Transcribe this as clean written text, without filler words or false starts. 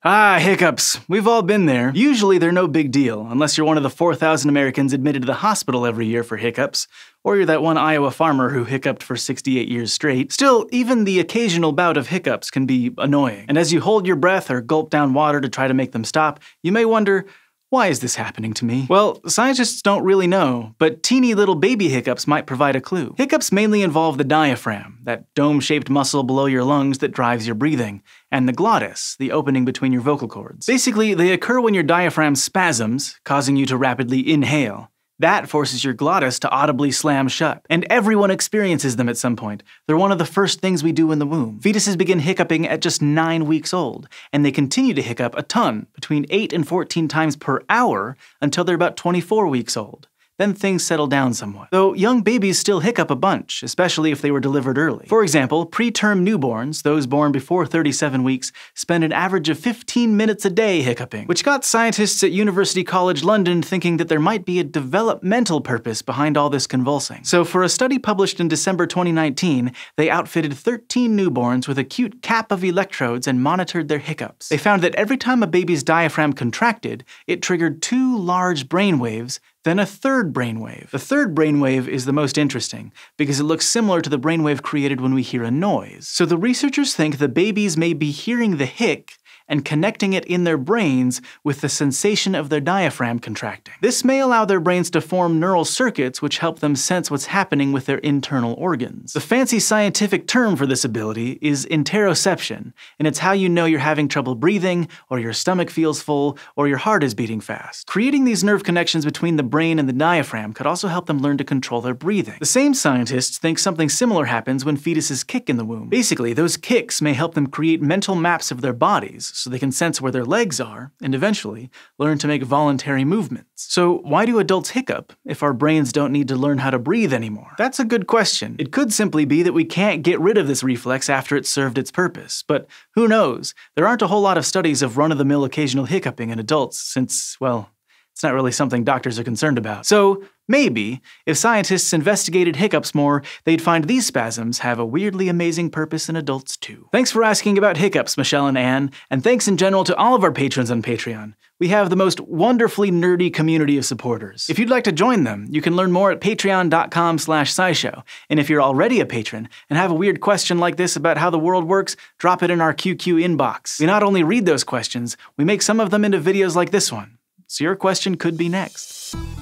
Ah, hiccups. We've all been there. Usually they're no big deal, unless you're one of the 4,000 Americans admitted to the hospital every year for hiccups, or you're that one Iowa farmer who hiccuped for 68 years straight. Still, even the occasional bout of hiccups can be annoying. And as you hold your breath or gulp down water to try to make them stop, you may wonder, why is this happening to me? Well, scientists don't really know, but teeny little baby hiccups might provide a clue. Hiccups mainly involve the diaphragm, that dome-shaped muscle below your lungs that drives your breathing, and the glottis, the opening between your vocal cords. Basically, they occur when your diaphragm spasms, causing you to rapidly inhale. That forces your glottis to audibly slam shut. And everyone experiences them at some point. They're one of the first things we do in the womb. Fetuses begin hiccuping at just 9 weeks old, and they continue to hiccup a ton, between 8 and 14 times per hour, until they're about 24 weeks old. Then things settle down somewhat. Though young babies still hiccup a bunch, especially if they were delivered early. For example, preterm newborns, those born before 37 weeks, spend an average of 15 minutes a day hiccuping, which got scientists at University College London thinking that there might be a developmental purpose behind all this convulsing. So for a study published in December 2019, they outfitted 13 newborns with a cute cap of electrodes and monitored their hiccups. They found that every time a baby's diaphragm contracted, it triggered 2 large brain waves, then a third brainwave. The third brainwave is the most interesting, because it looks similar to the brainwave created when we hear a noise. So the researchers think the babies may be hearing the hic and connecting it in their brains with the sensation of their diaphragm contracting. This may allow their brains to form neural circuits which help them sense what's happening with their internal organs. The fancy scientific term for this ability is interoception, and it's how you know you're having trouble breathing, or your stomach feels full, or your heart is beating fast. Creating these nerve connections between the brain and the diaphragm could also help them learn to control their breathing. The same scientists think something similar happens when fetuses kick in the womb. Basically, those kicks may help them create mental maps of their bodies, so they can sense where their legs are, and eventually learn to make voluntary movements. So why do adults hiccup if our brains don't need to learn how to breathe anymore? That's a good question. It could simply be that we can't get rid of this reflex after it's served its purpose, but who knows? There aren't a whole lot of studies of run-of-the-mill occasional hiccuping in adults since, well, it's not really something doctors are concerned about. So maybe, if scientists investigated hiccups more, they'd find these spasms have a weirdly amazing purpose in adults too. Thanks for asking about hiccups, Michelle and Anne, and thanks in general to all of our patrons on Patreon. We have the most wonderfully nerdy community of supporters. If you'd like to join them, you can learn more at patreon.com/scishow. And if you're already a patron and have a weird question like this about how the world works, drop it in our QQ inbox. We not only read those questions, we make some of them into videos like this one. So your question could be next.